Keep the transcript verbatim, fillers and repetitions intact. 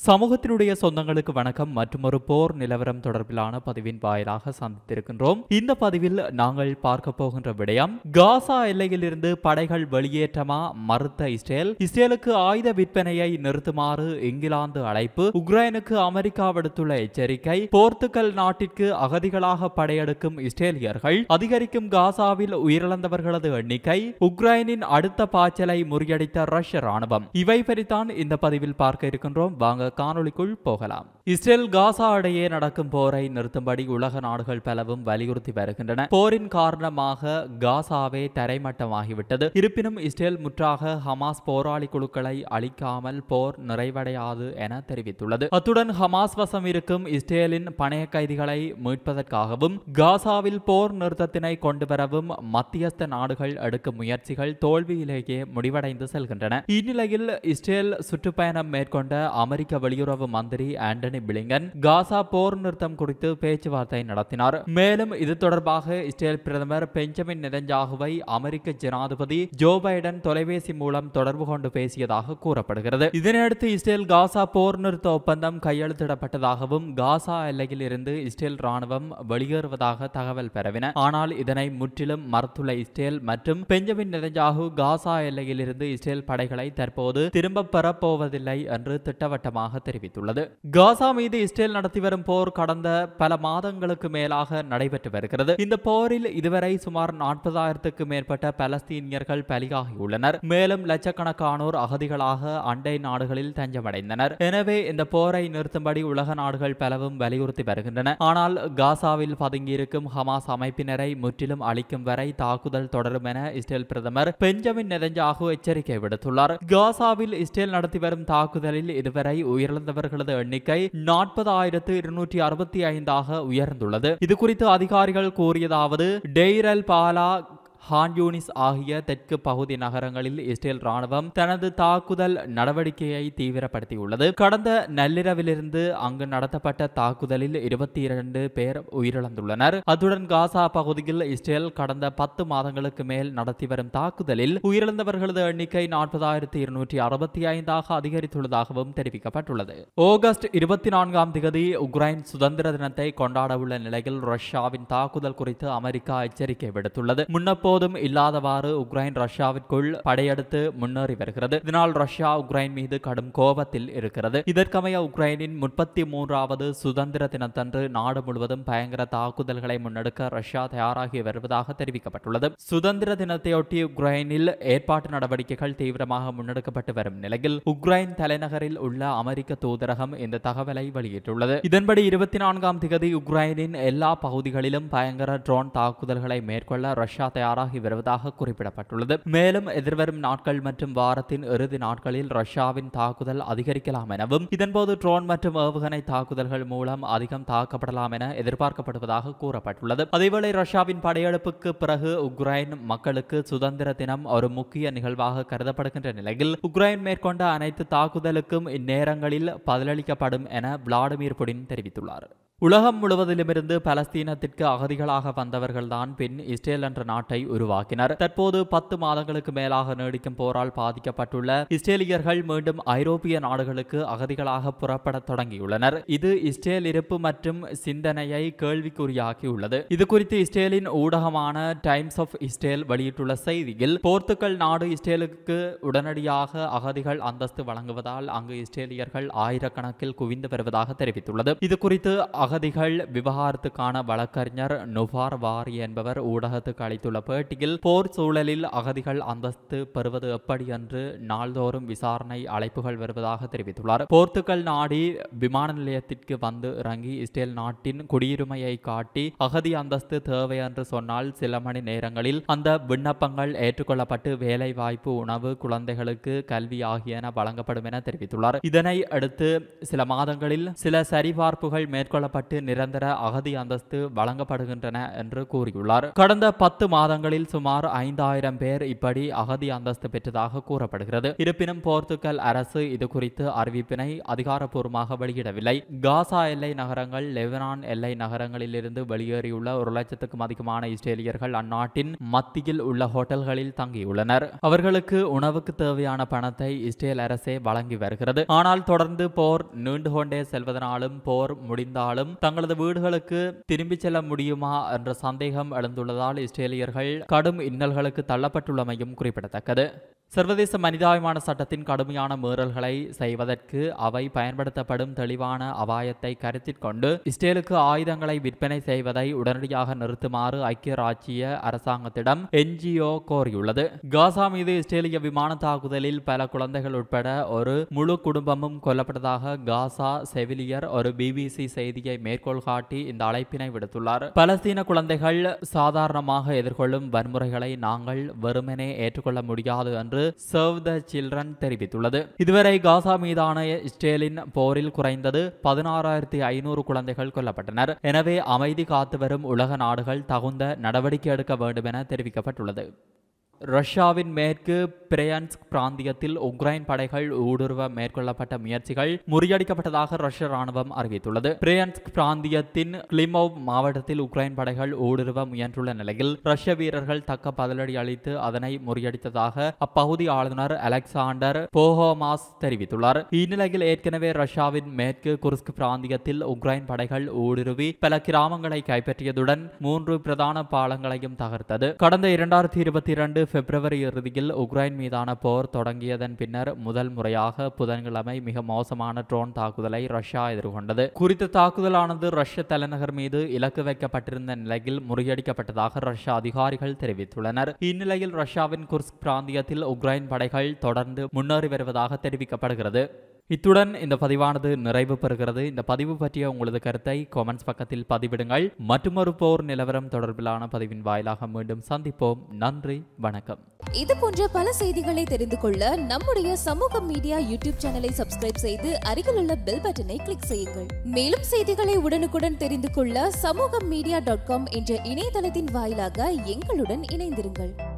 சமூகத்தினுடைய சொந்தங்களுக்கு வணக்கம். மற்றும் ஒரு போர் நிலவரம் தொடர்பிலான பதிவின் வாயிலாக சந்தித்திருக்கின்றோம். இந்த பதிவில் நாங்கள் பார்க்க போகின்ற விடயம், காசா எல்லையில் இருந்து படைகள் வெளியேற்றமா மறுத்த இஸ்ரேல், இஸ்ரேலுக்கு ஆயுத விற்பனையை நிறுத்துமாறு இங்கிலாந்து அழைப்பு, உக்ரைனுக்கு அமெரிக்கா விடுத்துள்ள எச்சரிக்கை, போர்த்துகல் நாட்டிற்கு அகதிகளாக படையெடுக்கும் இஸ்ரேலியர்கள், அதிகரிக்கும் காசாவில் உயிரிழந்தவர்களது எண்ணிக்கை, உக்ரைனின் அடுத்த பாய்ச்சலை முறியடித்த ரஷ்ய ராணுவம், இவை பற்றித்தான் இந்த பதிவில் பார்க்க இருக்கின்றோம். வாங்க காணொளிக்குள் போகலாம். இஸ்ரேல் காசா இடையே நடக்கும் போரை நிறுத்தும்படி உலக நாடுகள் பலவும் வலியுறுத்தி வருகின்றன. போரின் காரணமாக காசாவே தரைமட்டமாகிவிட்டது. இருப்பினும் இஸ்ரேல் முற்றாக ஹமாஸ் போராளி குழுக்களை அழிக்காமல் போர் நிறைவடையாது என தெரிவித்துள்ளது. அத்துடன் ஹமாஸ் வசம் இருக்கும் இஸ்ரேலின் பணைய கைதிகளை மீட்பதற்காகவும் காசாவில் போர் நிறுத்தத்தினை கொண்டுவரவும் மத்தியஸ்த நாடுகள் எடுக்கும் முயற்சிகள் தோல்வியிலேயே முடிவடைந்து செல்கின்றன. இந்நிலையில் இஸ்ரேல் சுற்றுப்பயணம் மேற்கொண்ட அமெரிக்க வெளியுறவு மந்திரி ஆண்டனி பிளிங்கன் காசா போர் நிறுத்தம் குறித்து பேச்சுவார்த்தை நடத்தினார். மேலும் இது தொடர்பாக இஸ்ரேல் பிரதமர் பெஞ்சமின் நெதன்யாகுவை அமெரிக்க ஜனாதிபதி ஜோ பைடன் தொலைபேசி மூலம் தொடர்பு கொண்டு பேசியதாக கூறப்படுகிறது. இதனையடுத்து இஸ்ரேல் காசா போர் நிறுத்த ஒப்பந்தம் கையெழுத்திடப்பட்டதாகவும் காசா எல்லையில் இருந்து இஸ்ரேல் ராணுவம் வெளியேறுவதாக தகவல் பரவின. ஆனால் இதனை முற்றிலும் மறுத்துள்ள இஸ்ரேல் மற்றும் பெஞ்சமின் நெதன்யாகு காசா எல்லையில் இருந்து இஸ்ரேல் படைகளை தற்போது திரும்ப பெறப்போவதில்லை என்று திட்டவட்டமாக தெரிவித்துள்ளது. காசா மீது இஸ்ரேல் நடத்தி வரும் போர் கடந்த பல மாதங்களுக்கு மேலாக நடைபெற்று வருகிறது. இந்த போரில் இதுவரை சுமார் நாற்பதாயிரத்துக்கு மேற்பட்ட பலஸ்தீனியர்கள் பலியாகியுள்ளனர். மேலும் லட்சக்கணக்கானோர் அகதிகளாக அண்டை நாடுகளில் தஞ்சமடைந்தனர். எனவே இந்த போரை நிறுத்தும்படி உலக நாடுகள் பலவும் வலியுறுத்தி வருகின்றன. ஆனால் காசாவில் பதுங்கியிருக்கும் ஹமாஸ் அமைப்பினரை முற்றிலும் அழிக்கும் வரை தாக்குதல் தொடரும் என இஸ்ரேல் பிரதமர் பெஞ்சமின் நெதன்யாகு எச்சரிக்கை விடுத்துள்ளார். காசாவில் இஸ்ரேல் நடத்தி வரும் தாக்குதலில் இதுவரை உயிரிழந்தவர்களது எண்ணிக்கை நாற்பதாயிரத்து இருநூற்றி அறுபத்தி ஐந்தாக உயர்ந்துள்ளது. இது குறித்து அதிகாரிகள் கூறியதாவது, Deir al Balah, Khan Younis ஆகிய தெற்கு பகுதி நகரங்களில் இஸ்ரேல் ராணுவம் தனது தாக்குதல் நடவடிக்கையை தீவிரப்படுத்தியுள்ளது. கடந்த நள்ளிரவிலிருந்து அங்கு நடத்தப்பட்ட தாக்குதலில் இருபத்தி இரண்டு பேர் உயிரிழந்துள்ளனர். அத்துடன் காசா பகுதியில் இஸ்ரேல் கடந்த பத்து மாதங்களுக்கு மேல் நடத்தி வரும் தாக்குதலில் உயிரிழந்தவர்களது எண்ணிக்கை நாற்பதாயிரத்தி இருநூற்றி அறுபத்தி ஐந்தாக அதிகரித்துள்ளதாகவும் தெரிவிக்கப்பட்டுள்ளது. ஆகஸ்ட் இருபத்தி நான்காம் தேதி உக்ரைன் சுதந்திர தினத்தை கொண்டாடவுள்ள நிலையில் ரஷ்யாவின் தாக்குதல் குறித்து அமெரிக்கா எச்சரிக்கை விடுத்துள்ளது. முன்னப்போ இல்லாதவாறு உக்ரைன் ரஷ்யாவிற்குள் படையெடுத்து முன்னேறி வருகிறது. இதனால் ரஷ்யா உக்ரைன் மீது கடும் கோபத்தில் இருக்கிறது. இதற்கமைய உக்ரைனின் முப்பத்தி மூன்றாவது சுதந்திர தினத்தன்று நாடு முழுவதும் பயங்கர தாக்குதல்களை முன்னெடுக்க ரஷ்யா தயாராகி வருவதாக தெரிவிக்கப்பட்டுள்ளது. சுதந்திர தினத்தையொட்டி உக்ரைனில் ஏற்பாட்டு நடவடிக்கைகள் தீவிரமாக முன்னெடுக்கப்பட்டு வரும் நிலையில் உக்ரைன் தலைநகரில் உள்ள அமெரிக்க தூதரகம் இந்த தகவலை வெளியிட்டுள்ளது. இதன்படி இருபத்தி நான்காம் தேதி உக்ரைனின் எல்லா பகுதிகளிலும் பயங்கர ட்ரோன் தாக்குதல்களை மேற்கொள்ள ரஷ்யா தயாராக வருவதாக குறிப்பிடப்பட்டுள்ளது. மேலும் எதிர்வரும் நாட்கள் மற்றும் வாரத்தின் இறுதி நாட்களில் ரஷ்யாவின் தாக்குதல் அதிகரிக்கலாம் எனவும், இதன்போது ட்ரோன் மற்றும் ஏவுகணை தாக்குதல்கள் மூலம் அதிகம் தாக்கப்படலாம் என எதிர்பார்க்கப்படுவதாக கூறப்பட்டுள்ளது. அதேவேளை ரஷ்யாவின் படையெடுப்புக்கு பிறகு உக்ரைன் மக்களுக்கு சுதந்திர தினம் ஒரு முக்கிய நிகழ்வாக கருதப்படுகின்ற நிலையில் உக்ரைன் மேற்கொண்ட அனைத்து தாக்குதலுக்கும் இந்நேரங்களில் பதிலளிக்கப்படும் என விளாடிமிர் புடின் தெரிவித்துள்ளார். உலகம் முழுவதிலுமிருந்து பலஸ்தீனத்திற்கு அகதிகளாக வந்தவர்கள்தான் பின் இஸ்ரேல் என்ற நாட்டை உருவாக்கினர். தற்போது பத்து மாதங்களுக்கு மேலாக நீடிக்கும் போரால் பாதிக்கப்பட்டுள்ள இஸ்ரேலியர்கள் மீண்டும் ஐரோப்பிய நாடுகளுக்கு அகதிகளாக புறப்பட தொடங்கியுள்ளனர். இது இஸ்ரேல் இருப்பு மற்றும் சிந்தனையை கேள்விக்குறியாக்கியுள்ளது. இது குறித்து இஸ்ரேலின் ஊடகமான டைம்ஸ் ஆஃப் இஸ்ரேல் வெளியிட்டுள்ள செய்தியில், போர்த்துகல் நாடு இஸ்ரேலுக்கு உடனடியாக அகதிகள் அந்தஸ்து வழங்குவதால் அங்கு இஸ்ரேலியர்கள் ஆயிரக்கணக்கில் குவிந்து வருவதாக தெரிவித்துள்ளது. இது குறித்து அகதிகள் விவகாரத்துக்கான வழக்கறிஞர் நுவார் வாரி என்பவர் ஊடகத்துக்கு அளித்துள்ள பேட்டியில், போர் சூழலில் அகதிகள் அந்தஸ்து பெறுவது எப்படி என்று நாள்தோறும் விசாரணை அழைப்புகள் வருவதாக தெரிவித்துள்ளார். போர்த்துகல் நாடி விமான நிலையத்திற்கு வந்து இறங்கி இஸ்ரேல் நாட்டின் குடியுரிமையை காட்டி அகதி அந்தஸ்து தேவை என்று சொன்னால் சில மணி நேரங்களில் அந்த விண்ணப்பங்கள் ஏற்றுக்கொள்ளப்பட்டு வேலை வாய்ப்பு, உணவு, குழந்தைகளுக்கு கல்வி ஆகியன வழங்கப்படும் என தெரிவித்துள்ளார். இதனை அடுத்து சில மாதங்களில் சில சரிபார்ப்புகள் மேற்கொள்ள ஏற்றுக்கொள்ளப்பட்டு நிரந்தர அகதி அந்தஸ்து வழங்கப்படுகின்றன என்று கூறியுள்ளார். கடந்த பத்து மாதங்களில் சுமார் ஐந்தாயிரம் பேர் இப்படி அகதி அந்தஸ்து பெற்றதாக கூறப்படுகிறது. இருப்பினும் போர்த்துகல் அரசு இது குறித்து அறிவிப்பினை அதிகாரப்பூர்வமாக வெளியிடவில்லை. காசா எல்லை நகரங்கள், லெபனான் எல்லை நகரங்களில் இருந்து வெளியேறியுள்ள ஒரு லட்சத்துக்கும் அதிகமான இஸ்ரேலியர்கள் அந்நாட்டின் மத்தியில் உள்ள ஹோட்டல்களில் தங்கியுள்ளனர். அவர்களுக்கு உணவுக்கு தேவையான பணத்தை இஸ்ரேல் அரசே வழங்கி வருகிறது. ஆனால் தொடர்ந்து போர் நீண்டு கொண்டே செல்வதனாலும் போர் முடிந்தாலும் தங்களது வீடுகளுக்கு திரும்பிச் செல்ல முடியுமா என்ற சந்தேகம் எழுந்துள்ளதால் இஸ்ரேலியர்கள் கடும் இன்னல்களுக்கு தள்ளப்பட்டுள்ளமையும் குறிப்பிடத்தக்கது. சர்வதேச மனிதாபிமான சட்டத்தின் கடுமையான மீறல்களை செய்வதற்கு அவை பயன்படுத்தப்படும் தெளிவான அபாயத்தை கருத்தில் கொண்டு இஸ்ரேலுக்கு ஆயுதங்களை விற்பனை செய்வதை உடனடியாக நிறுத்துமாறு ஐக்கிய ராச்சிய அரசாங்கத்திடம் என்ஜிஓ கோரியுள்ளது. காசா மீது இஸ்ரேலிய விமான தாக்குதலில் பல குழந்தைகள் உட்பட ஒரு முழு குடும்பமும் கொல்லப்பட்டதாக காசா செவிலியர் ஒரு பிபிசி செய்தியை மேற்கோள் காட்டி இந்த அழைப்பினை விடுத்துள்ளார். பலஸ்தீன குழந்தைகள் சாதாரணமாக எதிர்கொள்ளும் வன்முறைகளை நாங்கள் வெறுமனே ஏற்றுக்கொள்ள முடியாது என்று சர்வ் த சில்ட்ரன் தெரிவித்துள்ளது. இதுவரை காசா மீதான இஸ்ரேலின் போரில் குறைந்தது பதினாறாயிரத்தி ஐநூறு குழந்தைகள் கொல்லப்பட்டனர். எனவே அமைதி காத்து வரும் உலக நாடுகள் தகுந்த நடவடிக்கை எடுக்க வேண்டும் என தெரிவிக்கப்பட்டுள்ளது. ரஷ்யாவின் மேற்கு பிரையான்ஸ்க் பிராந்தியத்தில் உக்ரைன் படைகள் ஊடுருவ மேற்கொள்ளப்பட்ட முயற்சிகள் முறியடிக்கப்பட்டதாக ரஷ்ய ராணுவம் அறிவித்துள்ளது. பிரையான்ஸ்க் பிராந்தியத்தின் கிளிமோவ் மாவட்டத்தில் உக்ரைன் படைகள் ஊடுருவ முயன்றுள்ள நிலையில் ரஷ்ய வீரர்கள் தக்க பதிலடி அளித்து அதனை முறியடித்ததாக அப்பகுதி ஆளுநர் அலெக்சாண்டர் போஹோமாஸ் தெரிவித்துள்ளார். இந்நிலையில் ஏற்கனவே ரஷ்யாவின் மேற்கு குர்ஸ்க் பிராந்தியத்தில் உக்ரைன் படைகள் ஊடுருவி பல கிராமங்களை கைப்பற்றியதுடன் மூன்று பிரதான பாலங்களையும் தகர்த்தது. கடந்த இரண்டாயிரத்தி இருபத்தி இரண்டு பிப்ரவரி இறுதியில் உக்ரைன் மீதான போர் தொடங்கியதன் பின்னர் முதல் முறையாக புதன்கிழமை மிக மோசமான ட்ரோன் தாக்குதலை ரஷ்யா எதிர்கொண்டது. குறித்த தாக்குதலானது ரஷ்ய தலைநகர் மீது இலக்கு வைக்கப்பட்டிருந்த நிலையில் முறியடிக்கப்பட்டதாக ரஷ்ய அதிகாரிகள் தெரிவித்துள்ளனர். இந்நிலையில் ரஷ்யாவின் குர்ஸ்க் பிராந்தியத்தில் உக்ரைன் படைகள் தொடர்ந்து முன்னேறி வருவதாக தெரிவிக்கப்படுகிறது. இத்துடன் இந்த பதிவானது நிறைவு பெறுகிறது. இந்த பதிவு பற்றிய உங்களது கருத்தை கமெண்ட்ஸ் பக்கத்தில் பதிவிடுங்கள். மற்றொரு போர் நிலவரம் தொடர்பிலான பதிவின் வாயிலாக மீண்டும் சந்திப்போம். நன்றி, வணக்கம். இது போன்ற பல செய்திகளை தெரிந்து கொள்ள நம்முடைய சமூக மீடியா யூடியூப் சேனலை சப்ஸ்கிரைப் செய்து அருகில் உள்ள பெல் பட்டனை கிளிக் செய்யுங்கள். மேலும் செய்திகளை உடனுக்குடன் தெரிந்து கொள்ள சமூக மீடியா டாட் காம் என்ற இணையதளத்தின் வாயிலாக எங்களுடன் இணைந்திருங்கள்.